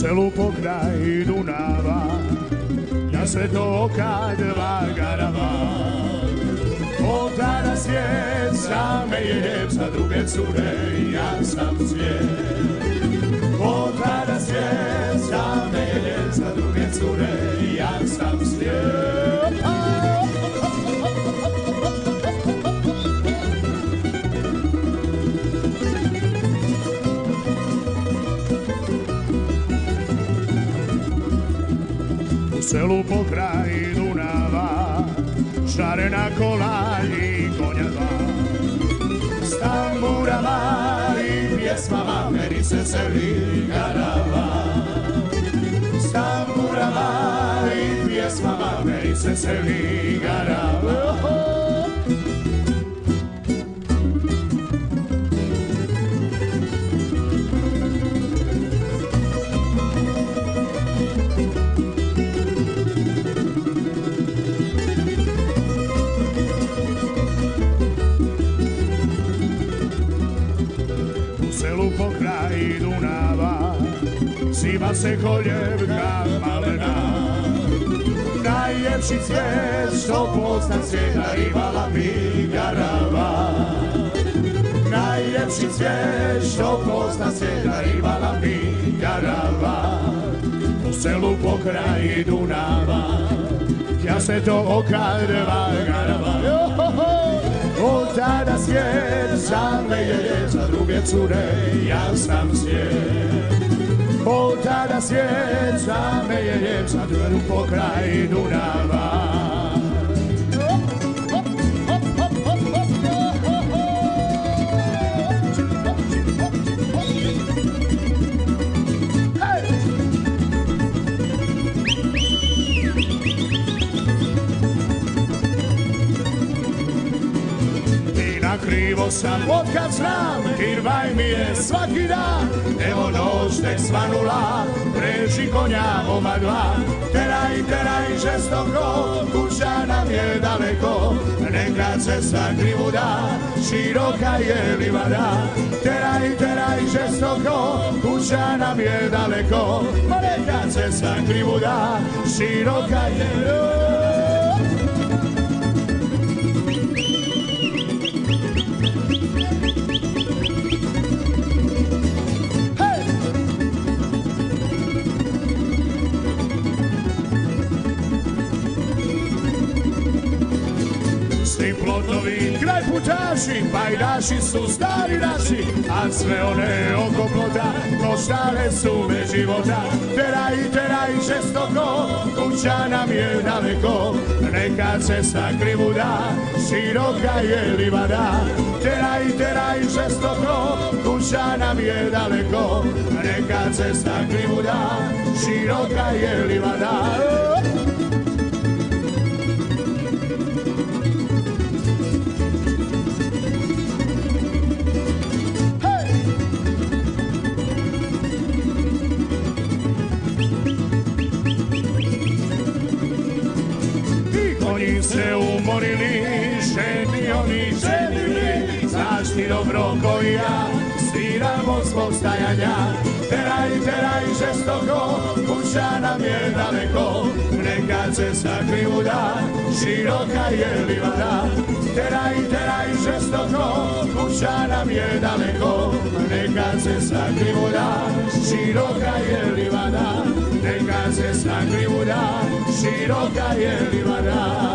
selu pokraj Dunava, na Svetoka dva garava. Od tada svijet za me je lijep, za druge cure ja sam svijet. Od tada svijet za me je lijep, za druge cure ja sam svijet. U selu pokraj Dunava, šarena kola i konja dva. S tamburama i pjesmama meni se seli garava. S tamburama i pjesmama meni se seli garava. Pokraj Dunava siva se koljevka malena. Najljepši cvijet što poznam svijeta imala bi garava. Najljepši cvijet što poznam svijeta imala bi garava. U selu pokraj Dunava ja se to oka dva garava. Od tada svijet za me je lijep, za druge cure ja sam svijet. Od tada svijet za me je lijep, za drugu pokraj Dunava. Krivo sam otkad znam, kirvaj mi je svaki dan. Evo noć tek svanula, preži konja oma dva. Teraj, teraj žestoko, kuća nam je daleko. Neka cesta krivuda, široka je livada. Teraj, teraj žestoko, kuća nam je daleko. Neka cesta krivuda, široka je livada. Svi plotovi, kraj putaši, pajdaši su stari naši, a sve one oko plota koštale su me života. Teraj, teraj žestoko, kuća nam je daleko. Neka cesta krivuda, široka je livada. Teraj, teraj žestoko, kuća nam je daleko. Neka cesta krivuda, široka je livada. Oni se umorili, ženi oni ženili, znaš ti dobro koji ja sviramo zbog stajanja. Teraj, teraj žestoko, kuća nam je daleko. Neka cesta krivuda, široka je livada. Teraj, teraj žestoko, kuća nam je daleko. Neka cesta krivuda, široka je livada. Neka cesta krivuda, široka je livada.